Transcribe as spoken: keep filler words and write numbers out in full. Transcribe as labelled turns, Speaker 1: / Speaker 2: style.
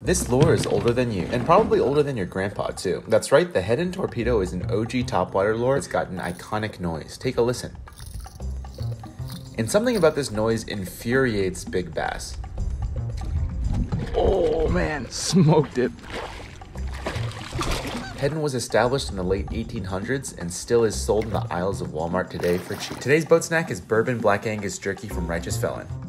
Speaker 1: This lure is older than you, and probably older than your grandpa too. That's right, the Head and Torpedo is an O G topwater lure. It's got an iconic noise. Take a listen. And something about this noise infuriates big bass.
Speaker 2: Oh man, smoked it.
Speaker 1: Head was established in the late eighteen hundreds and still is sold in the aisles of Walmart today for cheap. Today's boat snack is bourbon Black Angus jerky from Righteous Felon.